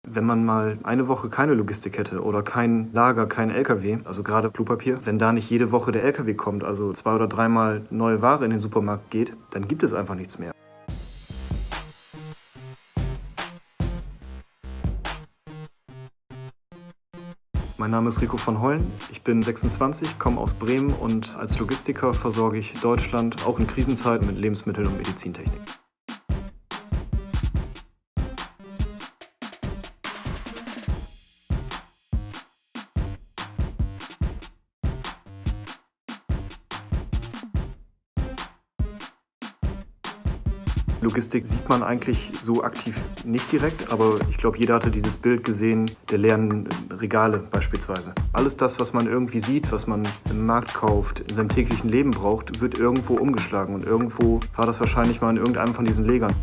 Wenn man mal eine Woche keine Logistik hätte oder kein Lager, kein LKW, also gerade Klopapier, wenn da nicht jede Woche der LKW kommt, also 2- oder dreimal neue Ware in den Supermarkt geht, dann gibt es einfach nichts mehr. Mein Name ist Rico von Hollen, ich bin 26, komme aus Bremen und als Logistiker versorge ich Deutschland auch in Krisenzeiten mit Lebensmittel- und Medizintechnik. Logistik sieht man eigentlich so aktiv nicht direkt, aber ich glaube, jeder hatte dieses Bild gesehen der leeren Regale beispielsweise. Alles das, was man irgendwie sieht, was man im Markt kauft, in seinem täglichen Leben braucht, wird irgendwo umgeschlagen und irgendwo war das wahrscheinlich mal in irgendeinem von diesen Legern.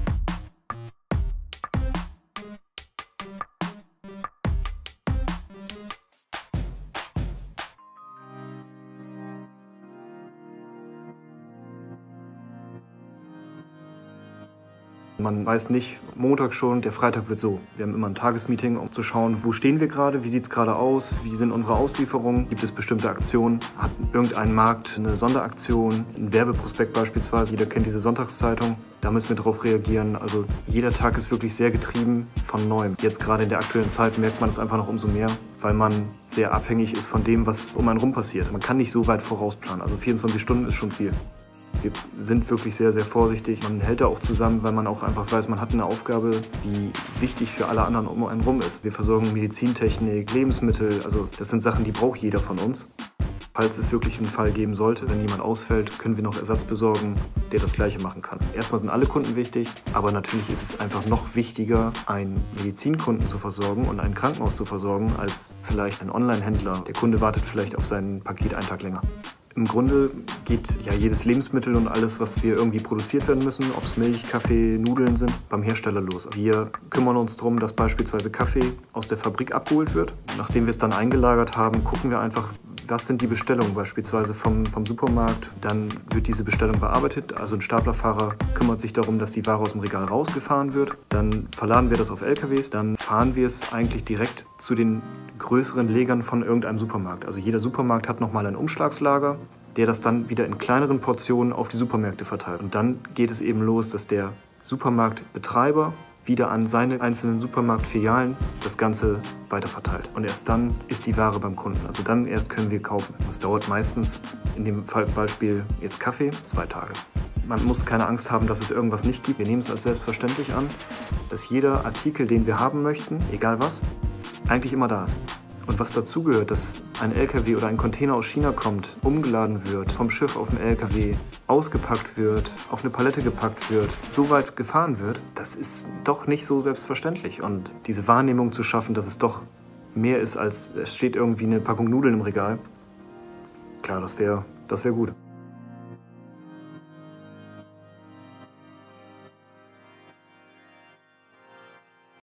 Man weiß nicht, Montag schon, der Freitag wird so. Wir haben immer ein Tagesmeeting, um zu schauen, wo stehen wir gerade, wie sieht es gerade aus, wie sind unsere Auslieferungen, gibt es bestimmte Aktionen, hat irgendein Markt eine Sonderaktion, ein Werbeprospekt beispielsweise, jeder kennt diese Sonntagszeitung, da müssen wir darauf reagieren. Also jeder Tag ist wirklich sehr getrieben von Neuem. Jetzt gerade in der aktuellen Zeit merkt man es einfach noch umso mehr, weil man sehr abhängig ist von dem, was um einen rum passiert. Man kann nicht so weit vorausplanen, also 24 Stunden ist schon viel. Wir sind wirklich sehr, sehr vorsichtig. Man hält da auch zusammen, weil man auch einfach weiß, man hat eine Aufgabe, die wichtig für alle anderen um einen rum ist. Wir versorgen Medizintechnik, Lebensmittel, also das sind Sachen, die braucht jeder von uns. Falls es wirklich einen Fall geben sollte, wenn jemand ausfällt, können wir noch Ersatz besorgen, der das Gleiche machen kann. Erstmal sind alle Kunden wichtig, aber natürlich ist es einfach noch wichtiger, einen Medizinkunden zu versorgen und ein Krankenhaus zu versorgen, als vielleicht ein Online-Händler. Der Kunde wartet vielleicht auf sein Paket einen Tag länger. Im Grunde geht ja jedes Lebensmittel und alles, was wir irgendwie produziert werden müssen, ob es Milch, Kaffee, Nudeln sind, beim Hersteller los. Wir kümmern uns darum, dass beispielsweise Kaffee aus der Fabrik abgeholt wird. Nachdem wir es dann eingelagert haben, gucken wir einfach, was sind die Bestellungen beispielsweise vom Supermarkt. Dann wird diese Bestellung bearbeitet, also ein Staplerfahrer kümmert sich darum, dass die Ware aus dem Regal rausgefahren wird. Dann verladen wir das auf LKWs, dann fahren wir es eigentlich direkt zu den größeren Legern von irgendeinem Supermarkt. Also jeder Supermarkt hat nochmal ein Umschlagslager, der das dann wieder in kleineren Portionen auf die Supermärkte verteilt. Und dann geht es eben los, dass der Supermarktbetreiber wieder an seine einzelnen Supermarktfilialen das Ganze weiterverteilt. Und erst dann ist die Ware beim Kunden. Also dann erst können wir kaufen. Das dauert meistens, in dem Beispiel jetzt Kaffee, 2 Tage. Man muss keine Angst haben, dass es irgendwas nicht gibt. Wir nehmen es als selbstverständlich an, dass jeder Artikel, den wir haben möchten, egal was, eigentlich immer da ist. Und was dazugehört, dass ein LKW oder ein Container aus China kommt, umgeladen wird, vom Schiff auf den LKW, ausgepackt wird, auf eine Palette gepackt wird, so weit gefahren wird, das ist doch nicht so selbstverständlich. Und diese Wahrnehmung zu schaffen, dass es doch mehr ist, als es steht irgendwie eine Packung Nudeln im Regal, klar, das wär gut.